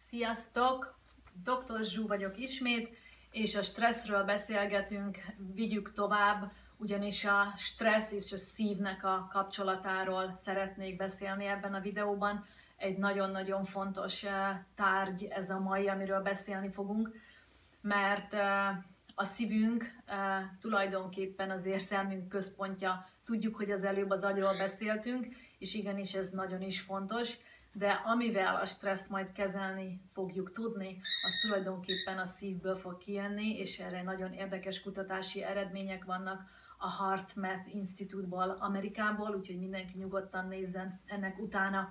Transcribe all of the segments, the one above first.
Sziasztok! Dr. Zsú vagyok ismét, és a stresszről beszélgetünk, vigyük tovább, ugyanis a stressz és a szívnek a kapcsolatáról szeretnék beszélni ebben a videóban. Egy nagyon-nagyon fontos tárgy ez a mai, amiről beszélni fogunk, mert a szívünk tulajdonképpen az érzelmünk központja. Tudjuk, hogy az előbb az agyról beszéltünk, és igenis ez nagyon is fontos, de amivel a stresszt majd kezelni fogjuk tudni, az tulajdonképpen a szívből fog kijönni, és erre nagyon érdekes kutatási eredmények vannak a HeartMath Institute-ból, Amerikából, úgyhogy mindenki nyugodtan nézzen ennek utána.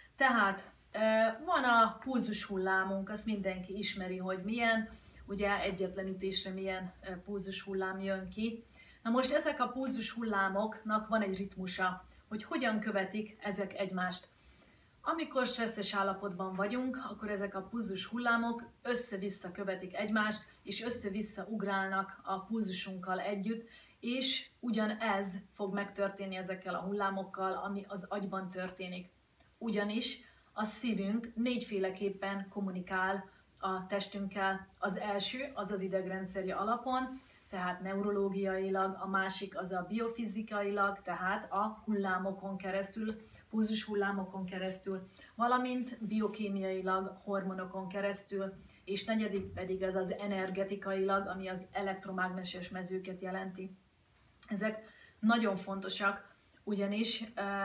Tehát van a pulzus hullámunk, azt mindenki ismeri, hogy milyen, ugye egyetlen ütésre milyen pulzus hullám jön ki. Na most ezek a pulzus hullámoknak van egy ritmusa, hogy hogyan követik ezek egymást. Amikor stresszes állapotban vagyunk, akkor ezek a pulzus hullámok össze-vissza követik egymást, és össze-vissza ugrálnak a pulzusunkkal együtt, és ugyanez fog megtörténni ezekkel a hullámokkal, ami az agyban történik. Ugyanis a szívünk négyféleképpen kommunikál a testünkkel. Az első az az idegrendszeri alapon, tehát neurológiailag, a másik az a biofizikailag, tehát a hullámokon keresztül, pulzus hullámokon keresztül, valamint biokémiailag, hormonokon keresztül, és negyedik pedig az az energetikailag, ami az elektromágneses mezőket jelenti. Ezek nagyon fontosak, ugyanis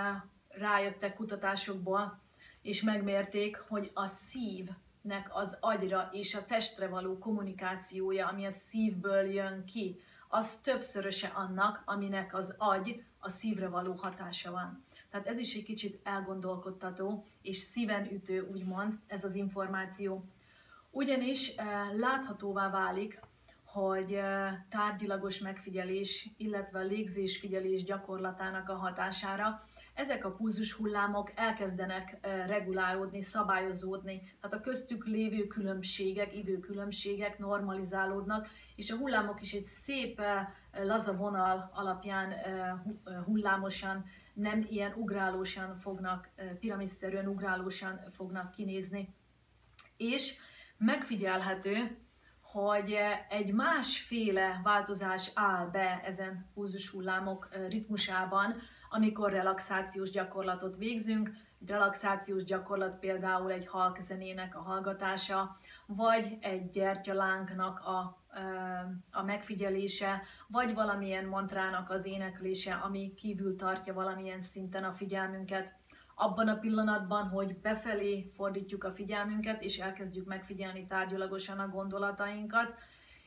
rájöttek kutatásokból, és megmérték, hogy a szívnek az agyra és a testre való kommunikációja, ami a szívből jön ki, az többszöröse annak, aminek az agy a szívre való hatása van. Tehát ez is egy kicsit elgondolkodtató és szíven ütő, úgymond, ez az információ. Ugyanis láthatóvá válik, hogy tárgyilagos megfigyelés, illetve a légzésfigyelés gyakorlatának a hatására ezek a pulzus hullámok elkezdenek regulálódni, szabályozódni, tehát a köztük lévő különbségek, időkülönbségek normalizálódnak, és a hullámok is egy szép laza vonal alapján hullámosan, nem ilyen ugrálósan fognak, piramisszerűen ugrálósan fognak kinézni. És megfigyelhető, hogy egy másféle változás áll be ezen pulzus hullámok ritmusában, amikor relaxációs gyakorlatot végzünk. Egy relaxációs gyakorlat például egy halk zenének a hallgatása, vagy egy gyertyalánknak a megfigyelése, vagy valamilyen mantrának az éneklése, ami kívül tartja valamilyen szinten a figyelmünket. Abban a pillanatban, hogy befelé fordítjuk a figyelmünket, és elkezdjük megfigyelni tárgyalagosan a gondolatainkat,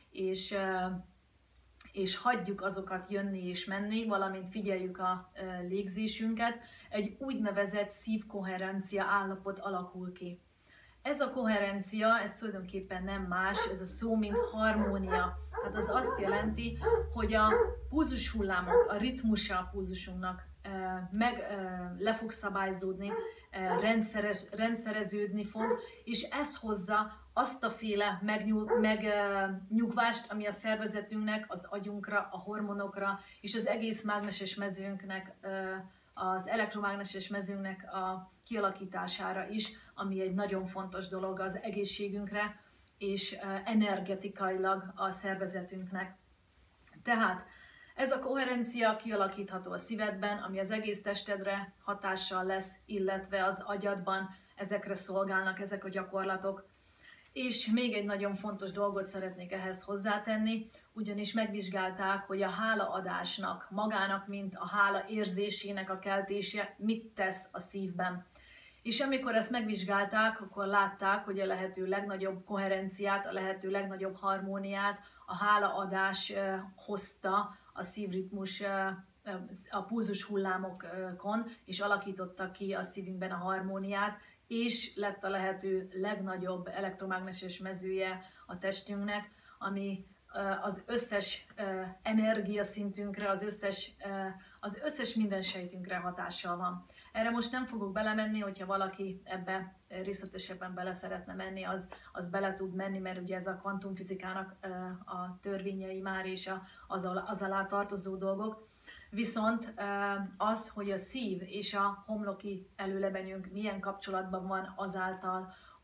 és hagyjuk azokat jönni és menni, valamint figyeljük a légzésünket, egy úgynevezett szívkoherencia állapot alakul ki. Ez a koherencia, ez tulajdonképpen nem más, ez a szó, mint harmónia. Tehát az azt jelenti, hogy a pulzus hullámok, a ritmusa a pulzusunknak le fog szabályzódni, rendszereződni fog, és ez hozza azt a féle megnyugvást, ami a szervezetünknek, az agyunkra, a hormonokra és az egész mágneses mezőnknek, az elektromágneses mezőnknek a kialakítására is, ami egy nagyon fontos dolog az egészségünkre és energetikailag a szervezetünknek. Tehát ez a koherencia kialakítható a szívedben, ami az egész testedre hatással lesz, illetve az agyadban ezekre szolgálnak ezek a gyakorlatok. És még egy nagyon fontos dolgot szeretnék ehhez hozzátenni, ugyanis megvizsgálták, hogy a hálaadásnak, magának, mint a hála érzésének a keltése mit tesz a szívben. És amikor ezt megvizsgálták, akkor látták, hogy a lehető legnagyobb koherenciát, a lehető legnagyobb harmóniát a hálaadás hozta a szívritmus, a pulzus hullámokon, és alakította ki a szívünkben a harmóniát, és lett a lehető legnagyobb elektromágneses mezője a testünknek, ami az összes energiaszintünkre, az összes minden sejtünkre hatással van. Erre most nem fogok belemenni, hogyha valaki ebbe részletesebben bele szeretne menni, az bele tud menni, mert ugye ez a kvantumfizikának a törvényei már és az alá tartozó dolgok. Viszont az, hogy a szív és a homloki előlebenünk milyen kapcsolatban van azáltal,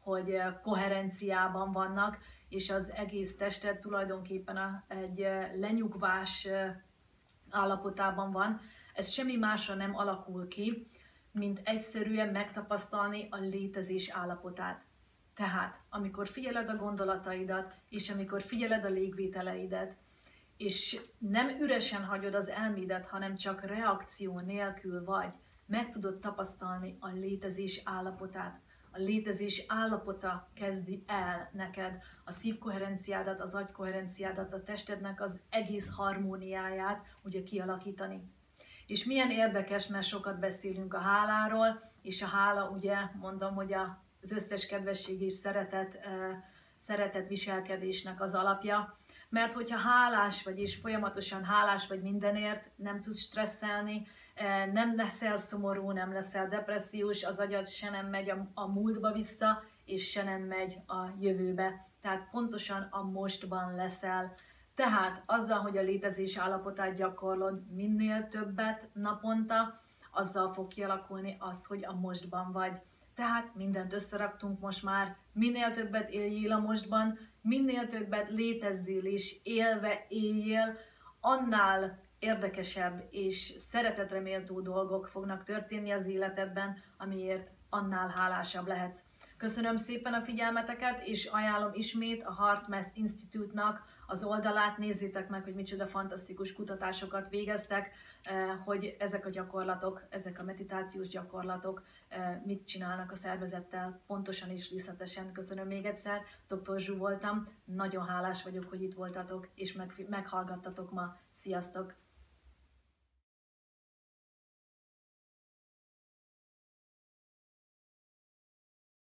hogy koherenciában vannak, és az egész tested tulajdonképpen egy lenyugvás állapotában van. Ez semmi másra nem alakul ki, mint egyszerűen megtapasztalni a létezés állapotát. Tehát, amikor figyeled a gondolataidat, és amikor figyeled a légvételeidet, és nem üresen hagyod az elmédet, hanem csak reakció nélkül vagy, meg tudod tapasztalni a létezés állapotát. A létezés állapota kezdi el neked a szívkoherenciádat, az agykoherenciádat, a testednek az egész harmóniáját ugye kialakítani. És milyen érdekes, mert sokat beszélünk a háláról, és a hála, ugye mondom, hogy az összes kedvesség és szeretet viselkedésnek az alapja. Mert hogyha hálás vagy, és folyamatosan hálás vagy mindenért, nem tudsz stresszelni, nem leszel szomorú, nem leszel depressziós, az agyad se nem megy a múltba vissza, és se nem megy a jövőbe. Tehát pontosan a mostban leszel. Tehát azzal, hogy a létezés állapotát gyakorlod minél többet naponta, azzal fog kialakulni az, hogy a mostban vagy. Tehát mindent összeraktunk most már, minél többet éljél a mostban, minél többet létezzél és élve éljél, annál érdekesebb és szeretetre méltó dolgok fognak történni az életedben, amiért annál hálásabb lehetsz. Köszönöm szépen a figyelmeteket, és ajánlom ismét a HeartMath Institute-nak az oldalát, nézzétek meg, hogy micsoda fantasztikus kutatásokat végeztek, hogy ezek a gyakorlatok, ezek a meditációs gyakorlatok mit csinálnak a szervezettel, pontosan és részletesen. Köszönöm még egyszer, Dr. Zsú voltam, nagyon hálás vagyok, hogy itt voltatok és meghallgattatok ma. Sziasztok!